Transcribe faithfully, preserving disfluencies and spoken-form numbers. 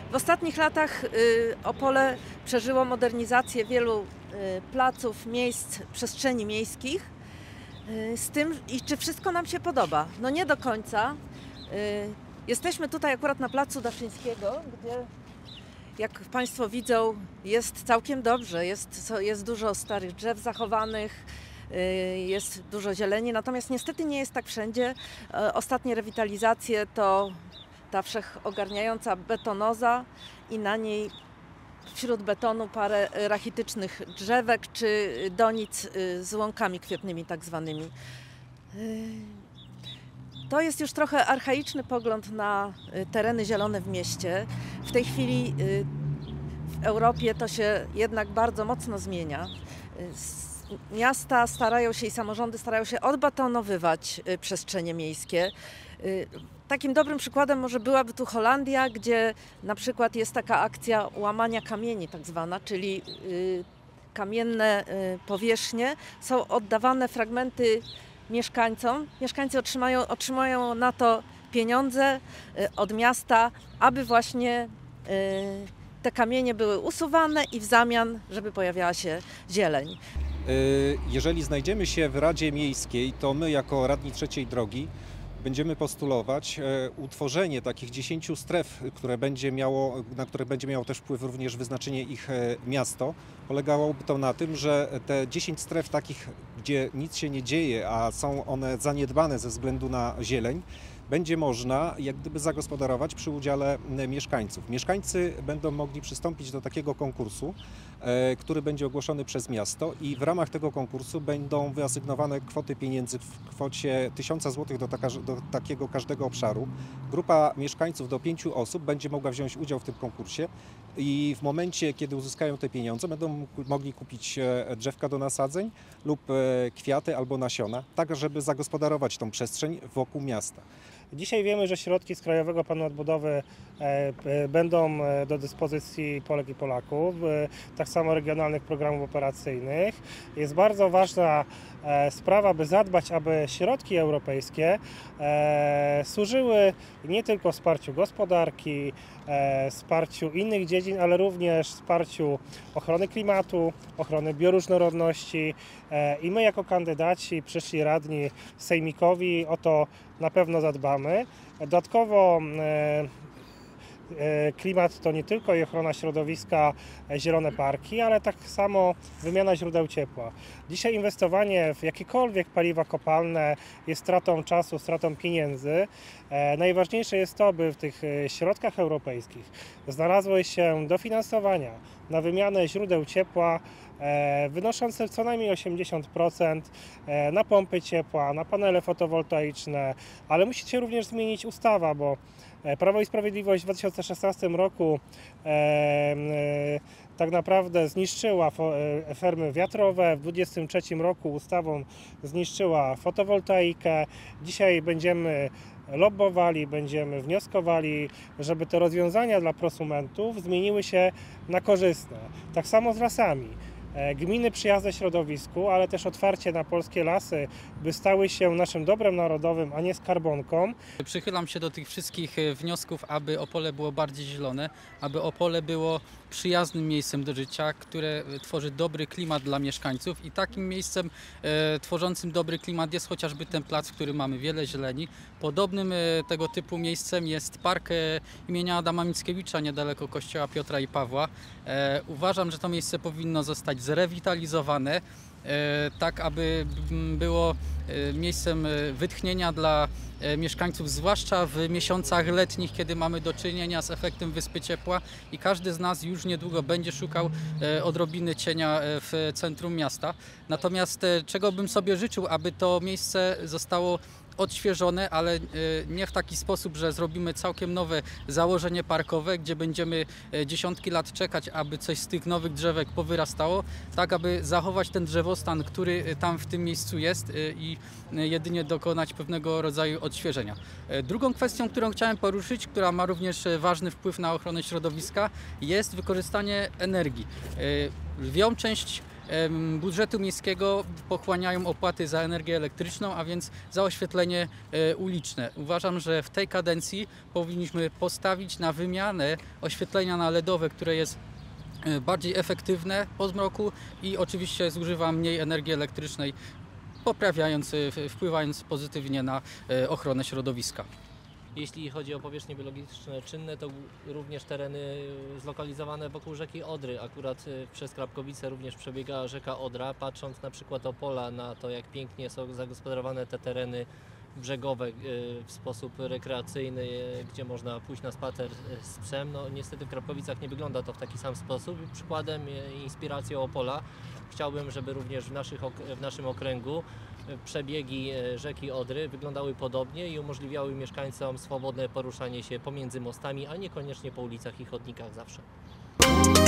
W ostatnich latach Opole przeżyło modernizację wielu placów, miejsc, przestrzeni miejskich. Z tym, i czy wszystko nam się podoba? No nie do końca. Jesteśmy tutaj akurat na placu Daszyńskiego, gdzie, jak Państwo widzą, jest całkiem dobrze. Jest, jest dużo starych drzew zachowanych, jest dużo zieleni, natomiast niestety nie jest tak wszędzie. Ostatnie rewitalizacje to ta wszechogarniająca betonoza i na niej wśród betonu parę rachitycznych drzewek czy donic z łąkami kwietnymi tak zwanymi. To jest już trochę archaiczny pogląd na tereny zielone w mieście. W tej chwili w Europie to się jednak bardzo mocno zmienia. Miasta starają się i samorządy starają się odbetonowywać przestrzenie miejskie. Takim dobrym przykładem może byłaby tu Holandia, gdzie na przykład jest taka akcja łamania kamieni tak zwana, czyli kamienne powierzchnie są oddawane fragmenty mieszkańcom. Mieszkańcy otrzymają, otrzymają na to pieniądze od miasta, aby właśnie te kamienie były usuwane i w zamian, żeby pojawiała się zieleń. Jeżeli znajdziemy się w Radzie Miejskiej, to my jako radni Trzeciej Drogi będziemy postulować utworzenie takich dziesięciu stref, które będzie miało, na które będzie miało też wpływ również wyznaczenie ich miasto. Polegałoby to na tym, że te dziesięć stref takich, gdzie nic się nie dzieje, a są one zaniedbane ze względu na zieleń, będzie można jak gdyby zagospodarować przy udziale mieszkańców. Mieszkańcy będą mogli przystąpić do takiego konkursu, który będzie ogłoszony przez miasto i w ramach tego konkursu będą wyasygnowane kwoty pieniędzy w kwocie tysiąca złotych do, taka, do takiego każdego obszaru. Grupa mieszkańców do pięciu osób będzie mogła wziąć udział w tym konkursie i w momencie, kiedy uzyskają te pieniądze, będą mogli kupić drzewka do nasadzeń lub kwiaty albo nasiona, tak żeby zagospodarować tą przestrzeń wokół miasta. Dzisiaj wiemy, że środki z Krajowego Planu Odbudowy będą do dyspozycji Polek i Polaków, tak samo regionalnych programów operacyjnych. Jest bardzo ważna sprawa, by zadbać, aby środki europejskie służyły nie tylko wsparciu gospodarki, wsparciu innych dziedzin, ale również wsparciu ochrony klimatu, ochrony bioróżnorodności i my jako kandydaci, przyszli radni sejmikowi o to na pewno zadbamy. Dodatkowo klimat to nie tylko i ochrona środowiska, zielone parki, ale tak samo wymiana źródeł ciepła. Dzisiaj inwestowanie w jakiekolwiek paliwa kopalne jest stratą czasu, stratą pieniędzy. Najważniejsze jest to, by w tych środkach europejskich znalazło się dofinansowania na wymianę źródeł ciepła wynoszące co najmniej osiemdziesiąt procent na pompy ciepła, na panele fotowoltaiczne, ale musi się również zmienić ustawa, bo Prawo i Sprawiedliwość w dwa tysiące szesnastym roku e, e, tak naprawdę zniszczyła fermy wiatrowe, w dwa tysiące dwudziestym trzecim roku ustawą zniszczyła fotowoltaikę. Dzisiaj będziemy lobbowali, będziemy wnioskowali, żeby te rozwiązania dla prosumentów zmieniły się na korzystne. Tak samo z lasami. Gminy przyjazne środowisku, ale też otwarcie na polskie lasy, by stały się naszym dobrem narodowym, a nie skarbonką. Przychylam się do tych wszystkich wniosków, aby Opole było bardziej zielone, aby Opole było przyjaznym miejscem do życia, które tworzy dobry klimat dla mieszkańców i takim miejscem e, tworzącym dobry klimat jest chociażby ten plac, w którym mamy wiele zieleni. Podobnym e, tego typu miejscem jest park e, imienia Adama Mickiewicza niedaleko kościoła Piotra i Pawła. E, uważam, że to miejsce powinno zostać zrewitalizowane, tak aby było miejscem wytchnienia dla mieszkańców, zwłaszcza w miesiącach letnich, kiedy mamy do czynienia z efektem wyspy ciepła i każdy z nas już niedługo będzie szukał odrobiny cienia w centrum miasta. Natomiast czego bym sobie życzył, aby to miejsce zostało odświeżone, ale nie w taki sposób, że zrobimy całkiem nowe założenie parkowe, gdzie będziemy dziesiątki lat czekać, aby coś z tych nowych drzewek powyrastało, tak aby zachować ten drzewostan, który tam w tym miejscu jest i jedynie dokonać pewnego rodzaju odświeżenia. Drugą kwestią, którą chciałem poruszyć, która ma również ważny wpływ na ochronę środowiska, jest wykorzystanie energii. Lwią część em, budżetu miejskiego pochłaniają opłaty za energię elektryczną, a więc za oświetlenie e, uliczne. Uważam, że w tej kadencji powinniśmy postawić na wymianę oświetlenia na LEDowe, które jest e, bardziej efektywne po zmroku i oczywiście zużywa mniej energii elektrycznej, poprawiając, e, wpływając pozytywnie na e, ochronę środowiska. Jeśli chodzi o powierzchnie biologiczne czynne, to również tereny zlokalizowane wokół rzeki Odry. Akurat przez Krapkowice również przebiega rzeka Odra. Patrząc na przykład Opola, na to jak pięknie są zagospodarowane te tereny brzegowe w sposób rekreacyjny, gdzie można pójść na spacer z psem. No niestety w Krapkowicach nie wygląda to w taki sam sposób. Przykładem, inspiracją Opola chciałbym, żeby również w, naszych, w naszym okręgu przebiegi rzeki Odry wyglądały podobnie i umożliwiały mieszkańcom swobodne poruszanie się pomiędzy mostami, a niekoniecznie po ulicach i chodnikach zawsze.